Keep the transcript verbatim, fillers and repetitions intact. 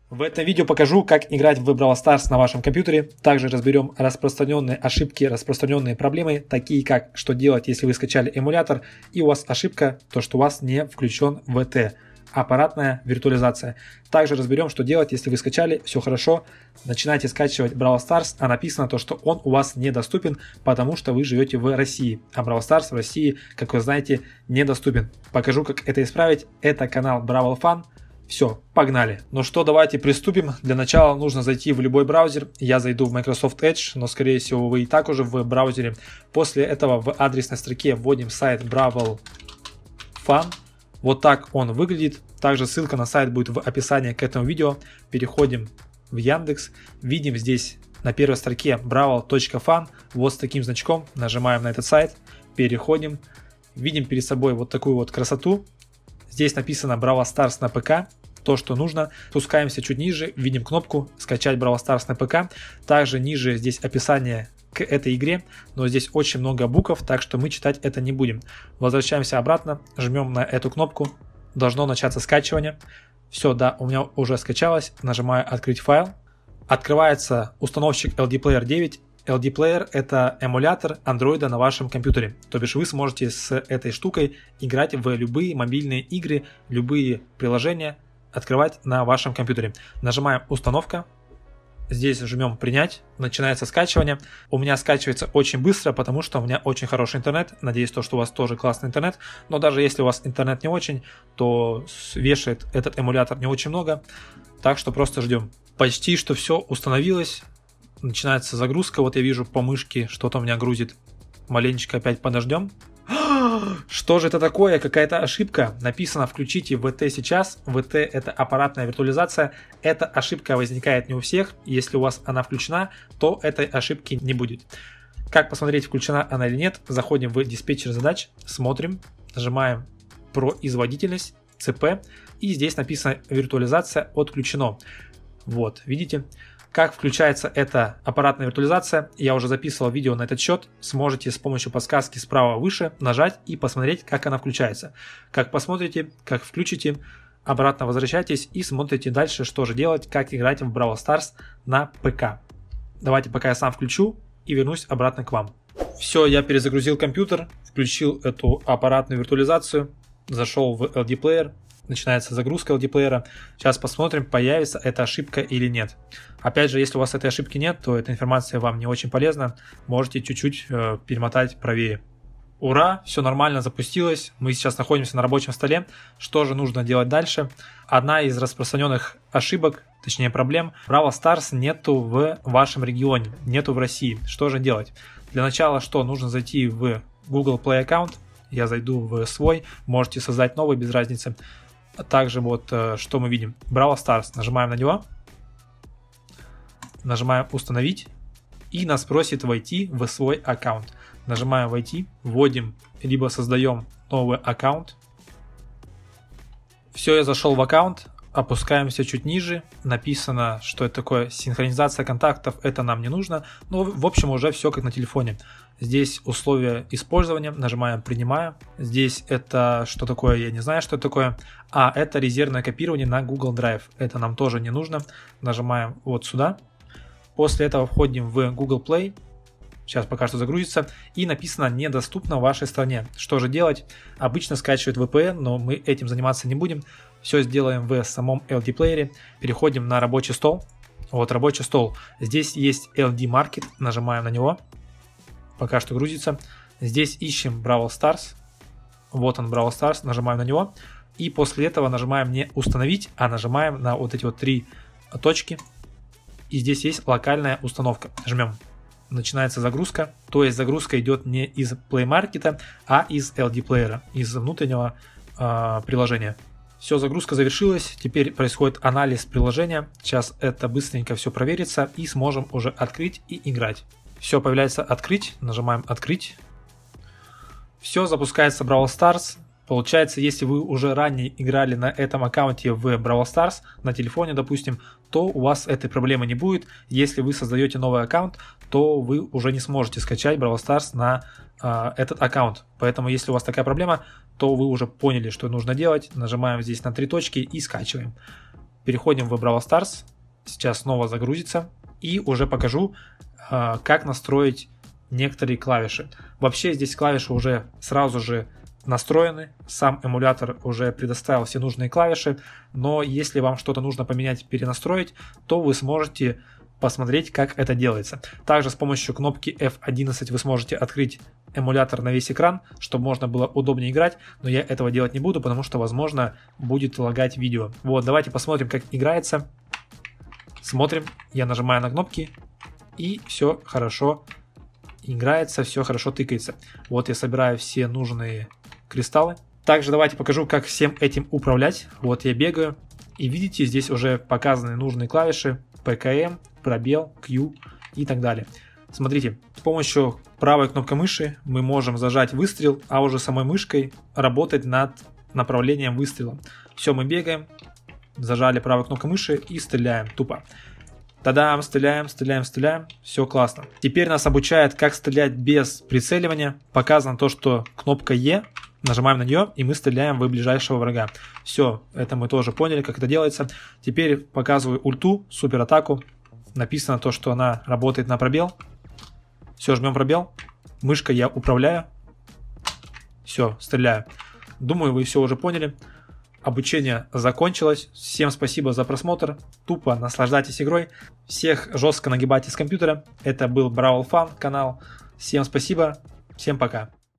В этом видео покажу, как играть в Brawl Stars на вашем компьютере. Также разберем распространенные ошибки, распространенные проблемы, такие как, что делать, если вы скачали эмулятор и у вас ошибка, то что у вас не включен ви ти, аппаратная виртуализация. Также разберем, что делать, если вы скачали, все хорошо, начинаете скачивать Brawl Stars, а написано то, что он у вас недоступен, потому что вы живете в России. А Brawl Stars в России, как вы знаете, недоступен. Покажу, как это исправить. Это канал Brawl Fun. Все, погнали. Ну что, давайте приступим. Для начала нужно зайти в любой браузер. Я зайду в Microsoft Edge, но скорее всего вы и так уже в браузере. После этого в адресной строке вводим сайт Brawl Fun. Вот так он выглядит. Также ссылка на сайт будет в описании к этому видео. Переходим в Яндекс. Видим здесь на первой строке brawl точка fun. Вот с таким значком. Нажимаем на этот сайт. Переходим. Видим перед собой вот такую вот красоту. Здесь написано Brawl Stars на ПК. То, что нужно. Спускаемся чуть ниже. Видим кнопку «Скачать Brawl Stars на ПК». Также ниже здесь описание к этой игре. Но здесь очень много букв, так что мы читать это не будем. Возвращаемся обратно. Жмем на эту кнопку. Должно начаться скачивание. Все, да, у меня уже скачалось. Нажимаю «Открыть файл». Открывается установщик эл ди Player девять. эл ди Player — это эмулятор андроида на вашем компьютере. То бишь вы сможете с этой штукой играть в любые мобильные игры, любые приложения открывать на вашем компьютере. Нажимаем «Установка». Здесь жмем «Принять». Начинается скачивание. У меня скачивается очень быстро, потому что у меня очень хороший интернет. Надеюсь, то, что у вас тоже классный интернет. Но даже если у вас интернет не очень, то вешает этот эмулятор не очень много. Так что просто ждем. Почти что все установилось. Начинается загрузка. Вот я вижу по мышке, что-то у меня грузит. Маленечко опять подождем. Что же это такое? Какая-то ошибка. Написано «Включите ви ти сейчас». ви ти — это аппаратная виртуализация. Эта ошибка возникает не у всех. Если у вас она включена, то этой ошибки не будет. Как посмотреть, включена она или нет? Заходим в диспетчер задач, смотрим, нажимаем «Производительность», ЦП. И здесь написано «Виртуализация отключено». Вот, видите? Как включается эта аппаратная виртуализация, я уже записывал видео на этот счет. Сможете с помощью подсказки справа выше нажать и посмотреть, как она включается. Как посмотрите, как включите, обратно возвращайтесь и смотрите дальше, что же делать, как играть в Brawl Stars на ПК. Давайте пока я сам включу и вернусь обратно к вам. Все, я перезагрузил компьютер, включил эту аппаратную виртуализацию, зашел в эл ди Player. Начинается загрузка эл ди Player. Сейчас посмотрим, появится эта ошибка или нет. Опять же, если у вас этой ошибки нет, то эта информация вам не очень полезна. Можете чуть-чуть э, перемотать правее. Ура, все нормально запустилось. Мы сейчас находимся на рабочем столе. Что же нужно делать дальше? Одна из распространенных ошибок, точнее проблем, Brawl Stars нету в вашем регионе, нету в России. Что же делать? Для начала что? Нужно зайти в Google Play аккаунт. Я зайду в свой, можете создать новый, без разницы. Также вот что мы видим. Brawl Stars. Нажимаем на него. Нажимаем «Установить». И нас просит войти в свой аккаунт. Нажимаем «Войти». Вводим, либо создаем новый аккаунт. Все, я зашел в аккаунт. Опускаемся чуть ниже. Написано, что это такое синхронизация контактов. Это нам не нужно. Ну, в общем, уже все как на телефоне. Здесь условия использования. Нажимаем «Принимаю». Здесь это что такое, я не знаю, что это такое. А, это резервное копирование на Google Drive. Это нам тоже не нужно. Нажимаем вот сюда. После этого входим в Google Play. Сейчас пока что загрузится. И написано «Недоступно в вашей стране». Что же делать? Обычно скачивают ви пи эн, но мы этим заниматься не будем. Все сделаем в самом эл ди Player. Переходим на рабочий стол. Вот рабочий стол. Здесь есть эл ди Market. Нажимаем на него. Пока что грузится. Здесь ищем Brawl Stars. Вот он, Brawl Stars. Нажимаем на него. И после этого нажимаем не «Установить», а нажимаем на вот эти вот три точки. И здесь есть локальная установка. Жмем. Начинается загрузка. То есть загрузка идет не из Play Market, а из эл ди Player, из внутреннего э, приложения. Все, загрузка завершилась. Теперь происходит анализ приложения. Сейчас это быстренько все проверится и сможем уже открыть и играть. Все, появляется «Открыть». Нажимаем «Открыть». Все, запускается Brawl Stars. Получается, если вы уже ранее играли на этом аккаунте в Brawl Stars, на телефоне, допустим, то у вас этой проблемы не будет. Если вы создаете новый аккаунт, то вы уже не сможете скачать Brawl Stars на э, этот аккаунт. Поэтому, если у вас такая проблема, то вы уже поняли, что нужно делать. Нажимаем здесь на три точки и скачиваем. переходим в Brawl Stars. Сейчас снова загрузится. И уже покажу, как настроить некоторые клавиши. Вообще здесь клавиши уже сразу же настроены. Сам эмулятор уже предоставил все нужные клавиши. Но если вам что-то нужно поменять, перенастроить, то вы сможете посмотреть, как это делается. Также с помощью кнопки эф одиннадцать вы сможете открыть эмулятор на весь экран, чтобы можно было удобнее играть, но я этого делать не буду, потому что, возможно, будет лагать видео. Вот, давайте посмотрим, как играется. Смотрим, я нажимаю на кнопки, и все хорошо играется, все хорошо тыкается. Вот я собираю все нужные кристаллы. Также давайте покажу, как всем этим управлять. Вот я бегаю, и видите, здесь уже показаны нужные клавиши: пэ ка эм, пробел, Q и так далее. Смотрите, с помощью правой кнопки мыши мы можем зажать выстрел, а уже самой мышкой работать над направлением выстрела. Все, мы бегаем, зажали правой кнопкой мыши и стреляем тупо. Тадам, стреляем, стреляем, стреляем, все классно. Теперь нас обучает, как стрелять без прицеливания. Показано то, что кнопка Е, нажимаем на нее, и мы стреляем в ближайшего врага. Все, это мы тоже поняли, как это делается. Теперь показываю ульту, супер атаку. Написано то, что она работает на пробел. Все, жмем пробел. Мышкой я управляю. Все, стреляю. Думаю, вы все уже поняли. Обучение закончилось. Всем спасибо за просмотр. Тупо наслаждайтесь игрой. Всех жестко нагибайте с компьютера. Это был Brawl Fun канал. Всем спасибо. Всем пока.